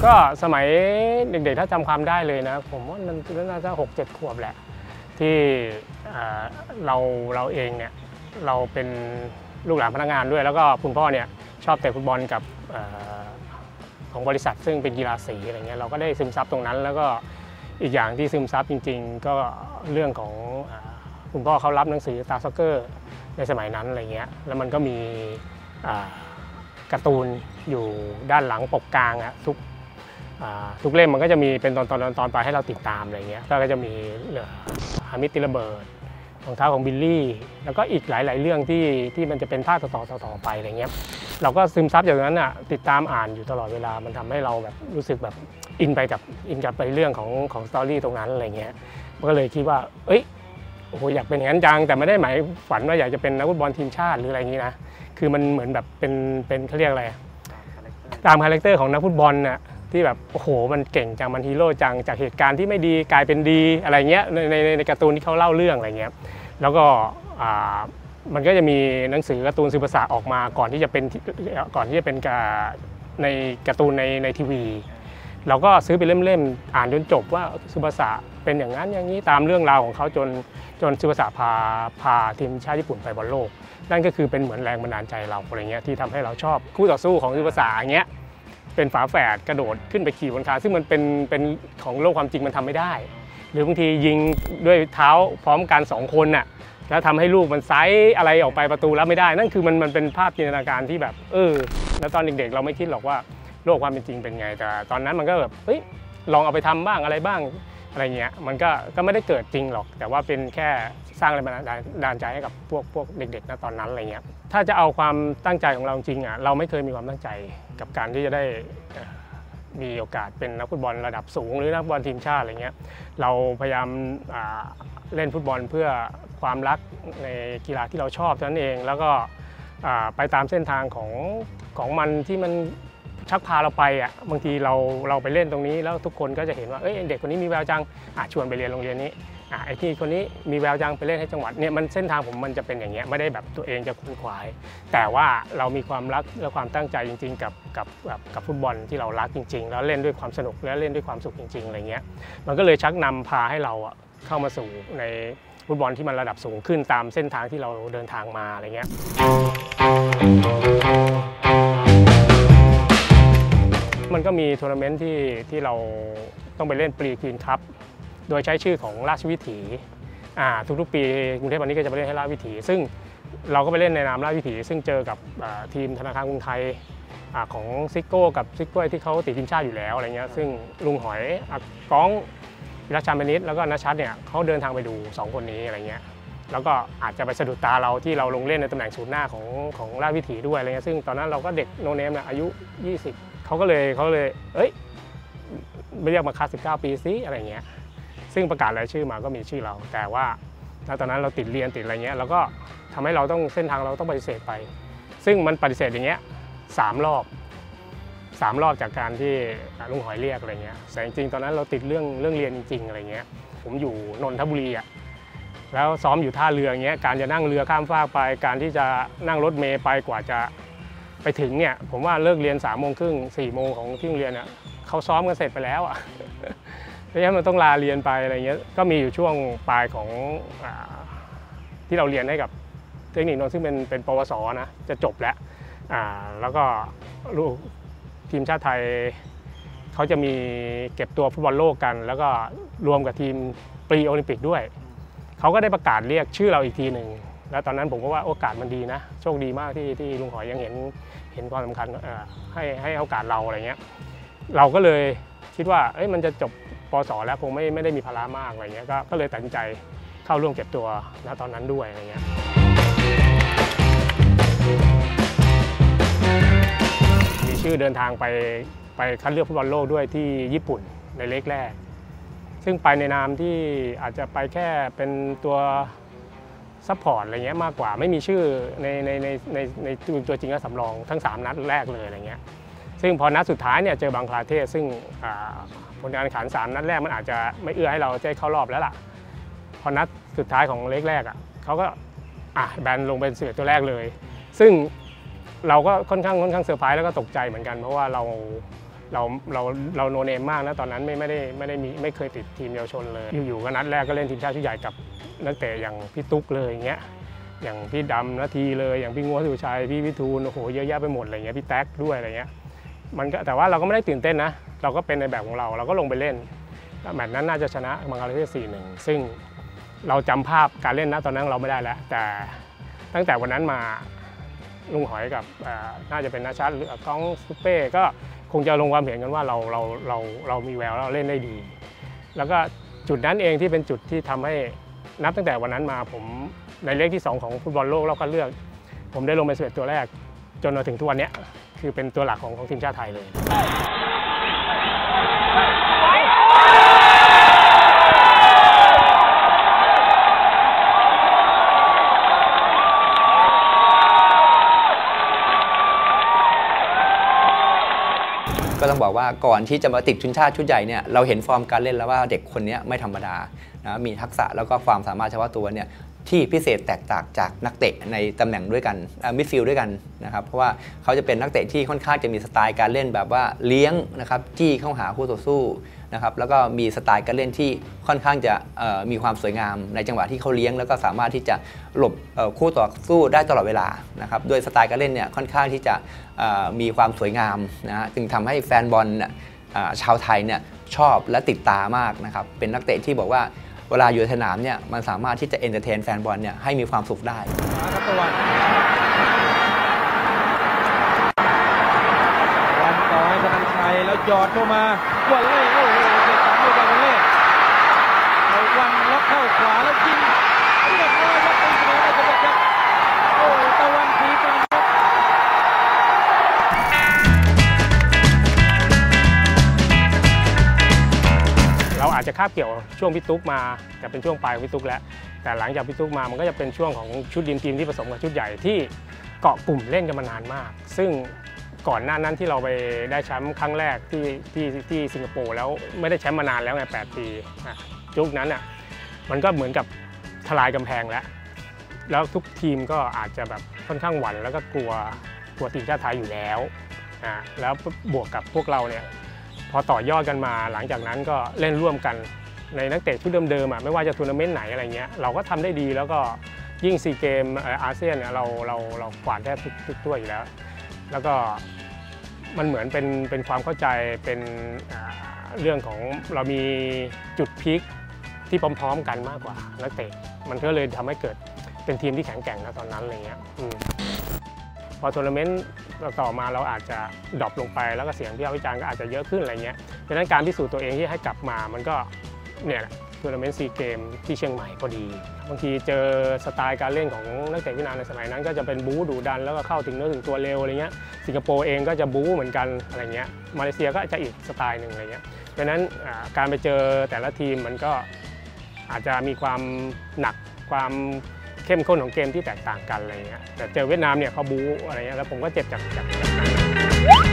ก็สมัยเด็กๆถ้าจำความได้เลยนะผมว่ามันน่าจะ6-7 ขวบแหละที่เราเองเนี่ยเราเป็นลูกหลานพนักงานด้วยแล้วก็คุณพ่อเนี่ยชอบเตะฟุตบอลกับของบริษัทซึ่งเป็นกีฬาสีอะไรเงี้ยเราก็ได้ซึมซับตรงนั้นแล้วก็อีกอย่างที่ซึมซับจริงๆก็เรื่องของคุณพ่อเขารับหนังสือตาซ็อกเกอร์ในสมัยนั้นอะไรเงี้ยแล้วมันก็มีการ์ตูนอยู่ด้านหลังปกกลางอะทุกเล่มมันก็จะมีเป็นตอนไปให้เราติดตามอะไรเงี้ยก็จะมีฮามิดติระเบิดรองเท้าของบิลลี่แล้วก็อีกหลายๆเรื่องที่มันจะเป็นภาคต่อไปอะไรเงี้ยเราก็ซึมซับอย่างนั้นอ่ะติดตามอ่านอยู่ตลอดเวลามันทำให้เราแบบรู้สึกแบบอินกับไปเรื่องของสตอรี่ตรงนั้นอะไรเงี้ยมันก็เลยคิดว่าโอ้โหอยากเป็นอย่างนั้นจังแต่ไม่ได้หมายฝันว่าอยากจะเป็นนักฟุตบอลทีมชาติหรืออะไรอย่างนี้นะคือมันเหมือนแบบเป็นเขาเรียกอะไรตามคาแรคเตอร์ของนักฟุตบอลน่ะที่แบบโอ้โหมันเก่งจังมันฮีโร่จังจากเหตุการณ์ที่ไม่ดีกลายเป็นดีอะไรเงี้ยในการ์ตูนที่เขาเล่าเรื่องอะไรเงี้ยแล้วก็มันก็จะมีหนังสือการ์ตูนซูเปอร์สตาร์ออกมาก่อนที่จะเป็นในการ์ตูนในทีวีเราก็ซื้อไปเล่มๆอ่านจนจบว่าซูเปอร์สตาร์เป็นอย่างนั้นอย่างนี้ตามเรื่องราวของเขาจนซูเปอร์สตาร์พาทีมชาติญี่ปุ่นไปบอลโลกนั่นก็คือเป็นเหมือนแรงบันดาลใจเราอะไรเงี้ยที่ทำให้เราชอบคู่ต่อสู้ของซูเปอร์สตาร์อย่างเงี้ยเป็นฝาแฝดกระโดดขึ้นไปขี่บนคานซึ่งมันเป็นของโลกความจริงมันทำไม่ได้หรือบางทียิงด้วยเท้าพร้อมกัน2 คนน่ะแล้วทำให้ลูกมันไซส์อะไรออกไปประตูรับไม่ได้นั่นคือมันเป็นภาพจินตนาการที่แบบแล้วตอนเด็กๆเราไม่คิดหรอกว่าโลกความเป็นจริงเป็นไงแต่ตอนนั้นมันก็แบบลองเอาไปทำบ้างอะไรบ้างอะไรเงี้ยมันก็ไม่ได้เกิดจริงหรอกแต่ว่าเป็นแค่สร้างแรงบันดาลใจให้กับพวกเด็กๆณตอนนั้นอะไรเงี้ยถ้าจะเอาความตั้งใจของเราจริงอ่ะเราไม่เคยมีความตั้งใจกับการที่จะได้มีโอกาสเป็นนักฟุตบอลระดับสูงหรือนักฟุตบอลทีมชาติอะไรเงี้ยเราพยายามเล่นฟุตบอลเพื่อความรักในกีฬาที่เราชอบเท่านั้นเองแล้วก็ไปตามเส้นทางของมันที่มันชักพาเราไปอ่ะบางทีเราไปเล่นตรงนี้แล้วทุกคนก็จะเห็นว่าเด็กคนนี้มีแววจังชวนไปเรียนโรงเรียนนี้ไอ้ที่คนนี้มีแววจังไปเล่นให้จังหวัดเนี่ยมันเส้นทางผมมันจะเป็นอย่างเงี้ยไม่ได้แบบตัวเองจะคุ้นขวายแต่ว่าเรามีความรักและความตั้งใจจริงๆกับฟุตบอลที่เรารักจริงๆแล้วเล่นด้วยความสนุกและเล่นด้วยความสุขจริงๆอะไรเงี้ยมันก็เลยชักนำพาให้เราเข้ามาสู่ในฟุตบอลที่มันระดับสูงขึ้นตามเส้นทางที่เราเดินทางมาอะไรเงี้ยมันก็มีทัวร์นาเมนต์ที่เราต้องไปเล่นปรีควีนคัพโดยใช้ชื่อของราชวิถีทุกๆปีกรุงเทพวันนี้ก็จะไปเล่นให้ราชวิถีซึ่งเราก็ไปเล่นในนามราชวิถีซึ่งเจอกับทีมธนาคารกรุงไทยของซิโก้กับซิโก้ที่เขาติดทีมชาติอยู่แล้วอะไรเงี้ยซึ่งลุงหอยก้องวิรัชชาญพนิชแล้วก็ณชัดเนี่ยเขาเดินทางไปดู2 คนนี้อะไรเงี้ยแล้วก็อาจจะไปสะดุดตาเราที่เราลงเล่นในตำแหน่งศูนย์หน้าของราชวิถีด้วยอะไรเงี้ยซึ่งตอนนั้นเราก็เด็กโนเนมอายุ20เขาก็เลยไม่เรียกมาคัด19 ปีซิอะไรเงี้ยซึ่งประกาศรายชื่อมาก็มีชื่อเราแต่ว่าตอนนั้นเราติดเรียนติดอะไรเงี้ยเราก็ทำให้เราต้องเส้นทางเราต้องปฏิเสธไปซึ่งมันปฏิเสธอย่างเงี้ย3 รอบจากการที่ลุงหอยเรียกอะไรเงี้ยแต่จริงๆตอนนั้นเราติดเรื่องเรียนจริงๆอะไรเงี้ยผมอยู่นนทบุรีแล้วซ้อมอยู่ท่าเรืออย่างเงี้ยการจะนั่งเรือข้ามฟากไปการที่จะนั่งรถเมล์ไปกว่าจะไปถึงเนี่ยผมว่าเลิกเรียน3:30 4 โมงของที่โรงเรียนเขาซ้อมกันเสร็จไปแล้วเพราะฉะนั้นมันต้องลาเรียนไปอะไรเงี้ยก็มีอยู่ช่วงปลายของที่เราเรียนให้กับเทคนิคนนท์ซึ่งเป็นปวสนะจะจบแล้วก็ลูกทีมชาติไทยเขาจะมีเก็บตัวฟุตบอลโลกกันแล้วก็รวมกับทีมปรีโอลิมปิกด้วยเขาก็ได้ประกาศเรียกชื่อเราอีกทีหนึ่งแล้วตอนนั้นผมก็ว่าโอกาสมันดีนะโชคดีมากที่ลุงหอยยังเห็นความสำคัญให้โอกาสเราอะไรเงี้ยเราก็เลยคิดว่ามันจะจบป.ส.แล้วคงไม่ได้มีภาระมากอะไรเงี้ยก็เลยตัดสินใจเข้าร่วมเก็บตัวณตอนนั้นด้วยอะไรเงี้ยมีชื่อเดินทางไปคัดเลือกฟุตบอลโลกด้วยที่ญี่ปุ่นในเล็กแรกซึ่งไปในนามที่อาจจะไปแค่เป็นตัวซัพพอร์ตอะไรเงี้ยมากกว่าไม่มีชื่อในตัวจริงและสำรองทั้ง3 นัดแรกเลยอะไรเงี้ยซึ่งพอนัดสุดท้ายเนี่ยเจอบังคลาเทศซึ่งผลการแข่งขัน3 นัดแรกมันอาจจะไม่เอื้อให้เราได้เข้ารอบแล้วล่ะพอนัดสุดท้ายของเล็กแรกเขาก็แบนลงเป็น11 ตัวแรกเลยซึ่งเราก็ค่อนข้างเซอร์ไพรส์แล้วก็ตกใจเหมือนกันเพราะว่าเราเราโนเนมมากนะตอนนั้นไม่เคยติดทีมเยาวชนเลยอยู่ๆก็นัดแรกก็เล่นทีมชาติชุดใหญ่กับนักเตะอย่างพี่ตุ๊กเลยอย่างเงี้ยอย่างพี่ดำนาทีเลยอย่างพี่งัวสุชัยพี่วิทูลโอ้โหเยอะแยะไปหมดอะไรเงี้ยพี่แท็กด้วยอะไรเงี้ยมันก็แต่ว่าเราก็ไม่ได้ตื่นเต้นนะเราก็เป็นในแบบของเราก็ลงไปเล่นแมตช์นั้นน่าจะชนะบังกลาเทศ 4-1 ซึ่งเราจำภาพการเล่นนะตอนนั้นเราไม่ได้แล้วแต่ตั้งแต่วันนั้นมาลุงหอยกับน่าจะเป็นนาชัดหรือกองซุปเป้ก็คงจะลงความเห็นกันว่าเรามีแววเราเล่นได้ดีแล้วก็จุดนั้นเองที่เป็นจุดที่ทำให้นับตั้งแต่วันนั้นมาผมในเลขที่2ของฟุตบอลโลกเราก็เลือกผมได้ลงเป็น11ตัวแรกจนมาถึงทุกวันนี้คือเป็นตัวหลักของทีมชาติไทยเลยก็ต้องบอกว่าก่อนที่จะมาติดทีมชาติชุดใหญ่เนี่ยเราเห็นฟอร์มการเล่นแล้วว่าเด็กคนนี้ไม่ธรรมดานะมีทักษะแล้วก็ความสามารถเฉพาะตัวเนี่ยที่พิเศษแตกต่างจากนักเตะในตำแหน่งด้วยกันมิดฟิลด์ด้วยกันนะครับเพราะว่าเขาจะเป็นนักเตะที่ค่อนข้างจะมีสไตล์การเล่นแบบว่าเลี้ยงนะครับจี้เข้าหาคู่ต่อสู้นะครับแล้วก็มีสไตล์การเล่นที่ค่อนข้างจะมีความสวยงามในจังหวะที่เขาเลี้ยงแล้วก็สามารถที่จะหลบคู่ต่อสู้ได้ตลอดเวลานะครับโดยสไตล์การเล่นเนี่ยค่อนข้างที่จะมีความสวยงามนะจึงทำให้แฟนบอลชาวไทยเนี่ยชอบและติดตามากนะครับเป็นนักเตะที่บอกว่าเวลาอยู่ในสนามเนี่ยมันสามารถที่จะเอนเตอร์เทนแฟนบอลเนี่ยให้มีความสุขได้วันต่อให้ธนันชัยแล้วหยอดเข้ามาวอลเล่โอ้โหเด็กของวอลเล่เอาวันล็อกเข้าขวาแล้วยิงเรียบร้อยครับตีเสมอได้สำเร็จครับโอ้ตะวันสีกลางเราอาจจะคาบเกี่ยวช่วงพี่ตุ๊กมาแต่เป็นช่วงปลายของพี่ตุ๊กแล้วแต่หลังจากพี่ตุ๊กมามันก็จะเป็นช่วงของชุดทีมที่ผสมกับชุดใหญ่ที่เกาะกลุ่มเล่นกันมานานมากซึ่งก่อนหน้านั้นที่เราไปได้แชมป์ครั้งแรกที่สิงคโปร์แล้วไม่ได้แชมป์มานานแล้วไง8 ปียุคนั้นอ่ะมันก็เหมือนกับทลายกำแพงแล้วทุกทีมก็อาจจะแบบค่อนข้างหวั่นแล้วก็กลัวทีมชาติไทยอยู่แล้วแล้วบวกกับพวกเราเนี่ยพอต่อยอดกันมาหลังจากนั้นก็เล่นร่วมกันในนักเตะชุดเดิมๆไม่ว่าจะทัวร์นาเมนต์ไหนอะไรเงี้ยเราก็ทำได้ดีแล้วก็ยิ่งซีเกมอาเซียนเนี่ยเรากวาดแทบทุกถ้วยอยู่แล้วก็มันเหมือนเป็นความเข้าใจเป็นเรื่องของเรามีจุดพีคที่พร้อมๆกันมากกว่านักเตะมันก็เลยทำให้เกิดเป็นทีมที่แข็งแกร่งนะตอนนั้นอะไรเงี้ยพอทัวร์นาเมนต์ต่อมาเราอาจจะดรอปลงไปแล้วก็เสียงวิพากษ์วิจารณ์ก็อาจจะเยอะขึ้นอะไรเงี้ยดังนั้นการพิสูจน์ตัวเองที่ให้กลับมามันก็เนี่ยทัวร์นาเมนต์ซีเกมที่เชียงใหม่พอดีบางทีเจอสไตล์การเล่นของนักเตะเวียดนามในสมัยนั้นก็จะเป็นบู๊ดุดันแล้วก็เข้าถึงเนื้อถึงตัวเร็วอะไรเงี้ยสิงคโปร์เองก็จะบู๊เหมือนกันอะไรเงี้ยมาเลเซียก็จะอีกสไตล์หนึ่งอะไรเงี้ยดังนั้นการไปเจอแต่ละทีมมันก็อาจจะมีความหนักความเข้มข้นของเกมที่แตกต่างกันอะไรเงี้ยแต่เจอเวียดนามเนี่ยเขาบู๊อะไรเงี้ยแล้วผมก็เจ็บจากนั้น